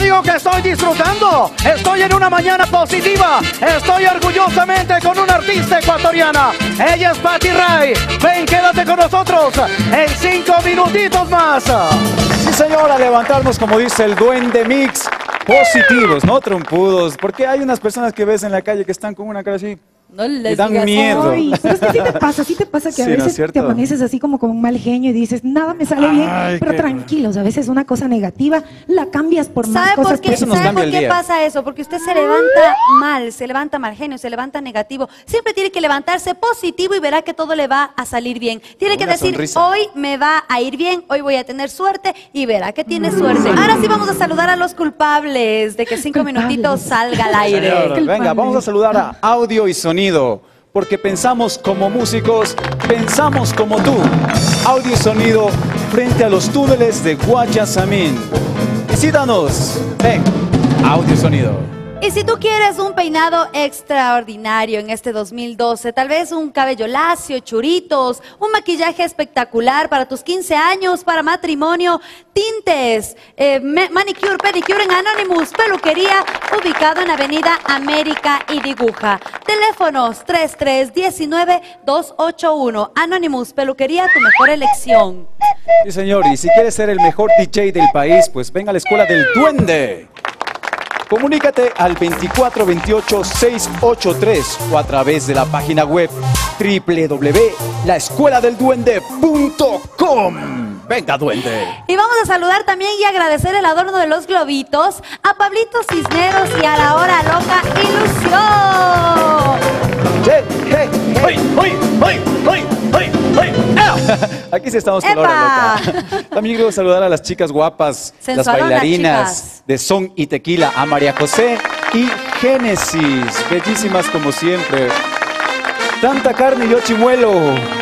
digo que estoy disfrutando. Estoy en una mañana positiva. Estoy orgullosamente con una artista ecuatoriana. Ella es Patti Ray. Ven, quédate con nosotros en 5 minutitos más. Sí, señora, levantarnos, como dice el Duende Mix, positivos, no trompudos. Porque hay unas personas que ves en la calle que están con una cara así. No les dan digas. miedo. Ay, pero es que sí te pasa que a Sí, ¿no es veces cierto? te amaneces así como con un mal genio y dices, nada me sale bien, pero tranquilos, a veces una cosa negativa la cambias por más ¿Sabe cosas por qué, Eso nos ¿sabe cambia por el qué día. pasa eso? Porque usted se levanta mal, se levanta mal genio, se levanta negativo. Siempre tiene que levantarse positivo y verá que todo le va a salir bien. Tiene que Una decir, sonrisa. hoy me va a ir bien, hoy voy a tener suerte y verá que tiene suerte. Ahora sí vamos a saludar a los culpables de que 5 minutitos salga al aire. Señor, venga, vamos a saludar a Audio y Sonido, porque pensamos como músicos, pensamos como tú. Audio y Sonido frente a los túneles de Guayasamín. Visítanos. Ven, Audio y Sonido. Y si tú quieres un peinado extraordinario en este 2012, tal vez un cabello lacio, churitos, un maquillaje espectacular para tus 15 años, para matrimonio, tintes, manicure, pedicure en Anonymous, peluquería, ubicado en Avenida América y Diguja. Teléfonos 3319-281. Anonymous, peluquería, tu mejor elección. Sí, señor, y si quieres ser el mejor DJ del país, pues venga a la Escuela del Duende. Comunícate al 2428-683 o a través de la página web www.laescueladelduende.com. Venga, duende. Y vamos a saludar también y agradecer el adorno de los globitos a Pablito Cisneros y a la hora loca Ilusión. Hey, hey, hey, hey, hey, hey, hey, hey. Aquí sí estamos con la hora loca. También quiero saludar a las chicas guapas, las Sensualonas, bailarinas chicas. de Son y Tequila, a María José y Génesis, bellísimas como siempre. Tanta carne y yo chimuelo.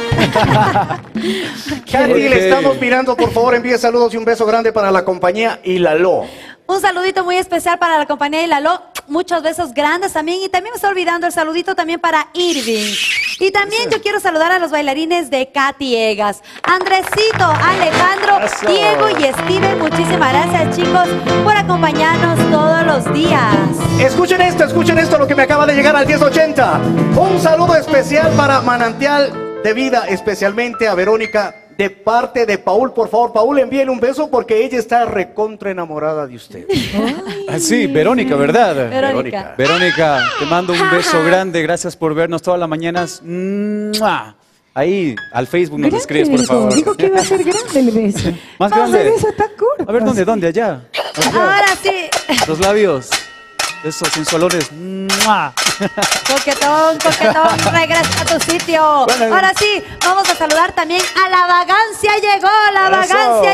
Katy, Ok. le estamos mirando, por favor, envíe saludos y un beso grande para la compañía Ilalo. Un saludito muy especial para la compañía Ilalo. Muchos besos grandes también. Y también me estoy olvidando el saludito también para Irving. Y también yo quiero saludar a los bailarines de Katy Egas. Andresito, Alejandro, Eso. Diego y Steven. Muchísimas gracias, chicos, por acompañarnos todos los días. Escuchen esto, lo que me acaba de llegar al 1080. Un saludo especial para Manantial de Vida, especialmente a Verónica, de parte de Paul. Por favor, Paul, envíele un beso porque ella está recontra enamorada de usted. Ah, sí, Verónica, ¿verdad? Verónica. Verónica, te mando un beso grande. Gracias por vernos todas las mañanas. ¡Mua! Ahí, al Facebook nos Grande escribes, por beso. favor. Dijo que iba a ser grande el beso. Más Vamos, grande. el beso está corto. A ver, ¿dónde? Allá. Ahora sí, Los labios. Esos sensualones. ¡Mua! coquetón, regresa a tu sitio. Bueno. Ahora sí, vamos a saludar también a La Vagancia llegó, La Eso. Vagancia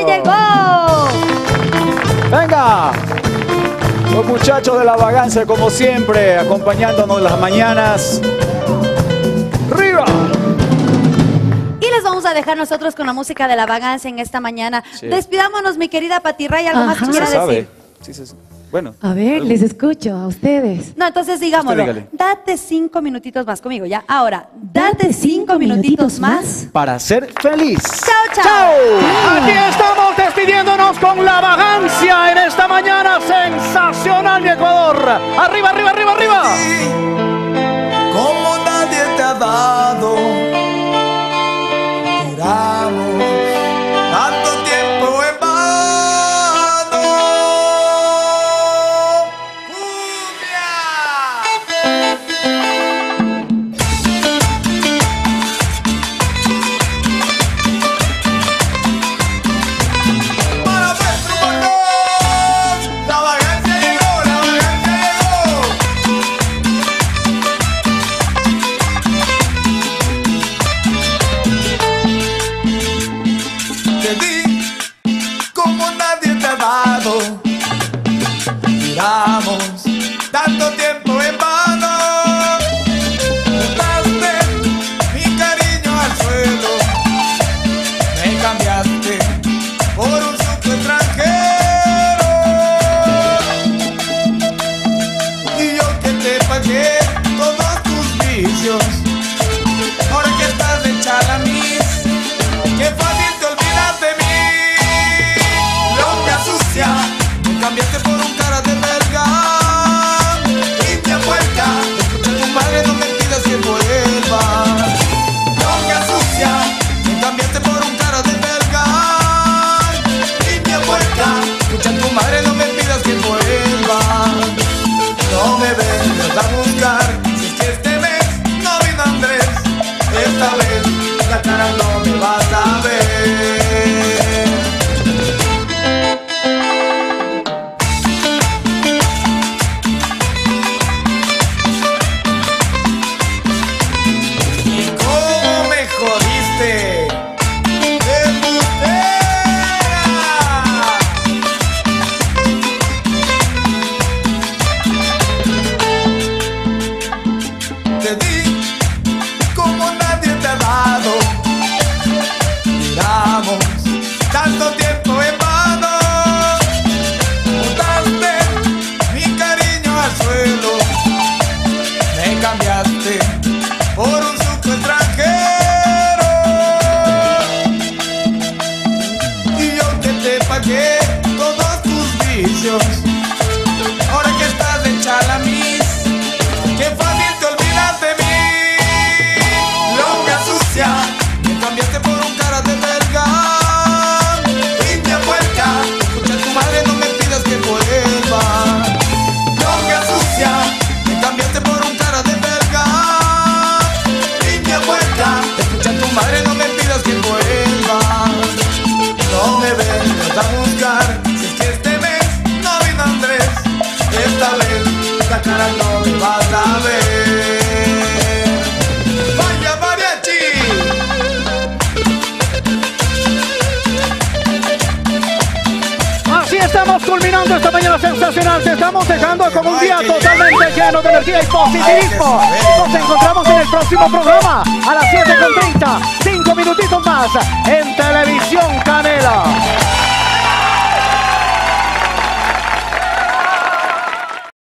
llegó. ¡Venga! Los muchachos de La Vagancia, como siempre, acompañándonos las mañanas. ¡Arriba! Y les vamos a dejar nosotros con la música de La Vagancia en esta mañana. Sí. Despidámonos, mi querida Patti Ray, algo más que Ajá. quiera Se sabe. decir. Sí, se sabe. Bueno. A ver, algo. les escucho a ustedes. No, entonces digámoslo. Usted dígale. Date 5 minutitos más conmigo, ya. Ahora, date 5 minutitos más. Para ser feliz. Chao, chao. Aquí estamos despidiéndonos con La Vagancia en esta mañana sensacional de Ecuador. Arriba, arriba, arriba, arriba. Como nadie te ha dado, tiramos tanto tiempo en vano. Para nuestro balón, la vagancia llegó, la vagancia llegó. Te di como nadie te ha dado. Tiramos tanto tiempo en vano. Botaste mi cariño al suelo. Me cambiaste por un suco extranjero. Y yo que te pagué todos tus vicios. Ahora que estás hecha la mis, qué fácil te olvidas de mí. Loca sucia, me cambiaste por un cara de pagué todos tus vicios. Ahora que estás en Chalamis, qué fácil te olvidas de mí. Longa sucia, me cambiaste por un cara de verga. Limpia puerca, escucha a tu madre, no me pidas que vuelva. Longa sucia, me cambiaste por un cara de verga. Limpia puerca, escucha a tu madre, no me pidas que vuelva. No me vengas a buscar, si es que este mes no vino Andrés. Esta vez la cara no me vas a ver. ¡Vaya mariachi! Así estamos culminando esta mañana sensacional. Te estamos dejando con un día totalmente lleno de energía y positivismo. Nos encontramos en el próximo programa a las 7:30. 5 minutitos más en Televisión Canela.